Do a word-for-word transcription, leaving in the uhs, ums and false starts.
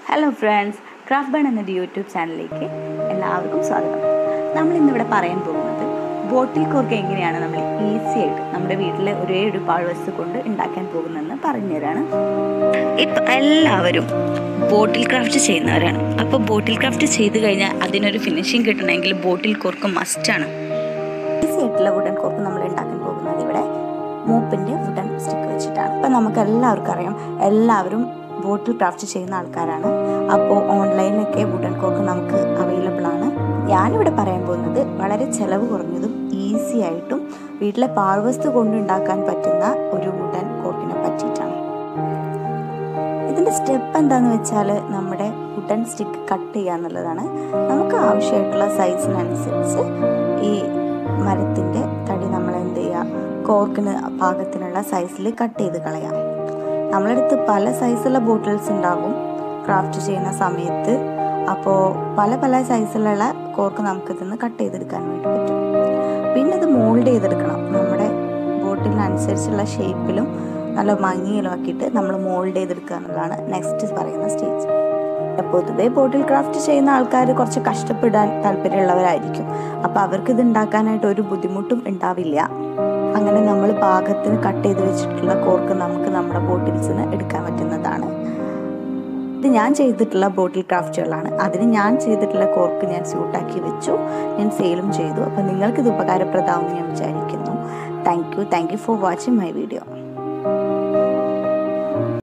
Hello friends, craft bun എന്നൊരു YouTube ചാനലിലേക്ക് എല്ലാവർക്കും സ്വാഗതം. നമ്മൾ ഇന്നിവിടെ പറയാൻ പോകുന്നത് ബോട്ടിൽ കോർക്ക് എങ്ങനെയാണ് നമ്മൾ ഈസി ആയിട്ട് നമ്മുടെ വീട്ടിലെ ഒരേ ഒരു പാഴ്വസ്തു കൊണ്ട് ഉണ്ടാക്കാൻ പോകുന്നതെന്ന് പറഞ്ഞുതരാണ്. ഇപ്പം എല്ലാവരും ബോട്ടിൽ ക്രാഫ്റ്റ് ചെയ്യുന്നവരാണ്. അപ്പോൾ ബോട്ടിൽ ക്രാഫ്റ്റ് ചെയ്ത് കഴിഞ്ഞാൽ അതിനൊരു ഫിനിഷിങ് കിട്ടണമെങ്കിൽ ബോട്ടിൽ കോർക്ക് മസ്റ്റാണ്. ഈസി ആയിട്ടുള്ള വുഡൻ കോർക്ക് നമ്മൾ ഉണ്ടാക്കാൻ പോകുന്നത് ഇവിടെ മൂപ്പിൻ്റെ വുഡൻ സ്റ്റിക്ക് വെച്ചിട്ടാണ്. ഇപ്പം നമുക്ക് എല്ലാവർക്കും അറിയാം, എല്ലാവരും ബോട്ടിൽ ക്രാഫ്റ്റ് ചെയ്യുന്ന ആൾക്കാരാണ്. അപ്പോൾ ഓൺലൈനിലൊക്കെ വുഡൻ കോർക്ക് നമുക്ക് അവൈലബിൾ ആണ്. ഞാനിവിടെ പറയാൻ പോകുന്നത് വളരെ ചിലവ് കുറഞ്ഞതും ഈസി ആയിട്ടും വീട്ടിലെ പാഴ്വസ്തു കൊണ്ടുണ്ടാക്കാൻ പറ്റുന്ന ഒരു വുഡൻ കോർക്കിനെ പറ്റിയിട്ടാണ്. ഇതിൻ്റെ സ്റ്റെപ്പ് എന്താണെന്ന് വെച്ചാൽ നമ്മുടെ വുഡൻ സ്റ്റിക്ക് കട്ട് ചെയ്യുക എന്നുള്ളതാണ്. നമുക്ക് ആവശ്യമായിട്ടുള്ള സൈസിനനുസരിച്ച് ഈ മരത്തിൻ്റെ തടി നമ്മൾ എന്ത് ചെയ്യുക, കോർക്കിന് പാകത്തിനുള്ള സൈസിൽ കട്ട് ചെയ്ത് കളയാം. നമ്മളടുത്ത് പല സൈസുള്ള ബോട്ടിൽസ് ഉണ്ടാകും ക്രാഫ്റ്റ് ചെയ്യുന്ന സമയത്ത്. അപ്പോൾ പല പല സൈസിലുള്ള കോർക്ക് നമുക്ക് ഇതിന്ന് കട്ട് ചെയ്തെടുക്കാൻ വേണ്ടി പറ്റും. പിന്നെ ഇത് മോൾഡ് ചെയ്തെടുക്കണം. നമ്മുടെ ബോട്ടിലിനനുസരിച്ചുള്ള ഷേപ്പിലും നല്ല ഭംഗിയിലും ആക്കിയിട്ട് നമ്മൾ മോൾഡ് ചെയ്തെടുക്കുക എന്നുള്ളതാണ് നെക്സ്റ്റ് പറയുന്ന സ്റ്റേജ്. പൊതുവെ ബോട്ടിൽ ക്രാഫ്റ്റ് ചെയ്യുന്ന ആൾക്കാർ കുറച്ച് കഷ്ടപ്പെടാൻ താല്പര്യമുള്ളവരായിരിക്കും. അപ്പോൾ അവർക്ക് ഇത് ഉണ്ടാക്കാനായിട്ട് ഒരു ബുദ്ധിമുട്ടും ഉണ്ടാവില്ല. അങ്ങനെ നമ്മൾ പാകത്തിന് കട്ട് ചെയ്ത് വെച്ചിട്ടുള്ള കോർക്ക് നമുക്ക് നമ്മുടെ ബോട്ടിൽസിന് എടുക്കാൻ പറ്റുന്നതാണ്. ഇത് ഞാൻ ചെയ്തിട്ടുള്ള ബോട്ടിൽ ക്രാഫ്റ്റുകളാണ്. അതിന് ഞാൻ ചെയ്തിട്ടുള്ള കോർക്ക് ഞാൻ സ്യൂട്ടാക്കി വെച്ചു, ഞാൻ സെയിലും ചെയ്തു. അപ്പോൾ നിങ്ങൾക്കിത് ഉപകാരപ്രദമാണെന്ന് ഞാൻ വിചാരിക്കുന്നു. Thank you thank you for watching my video.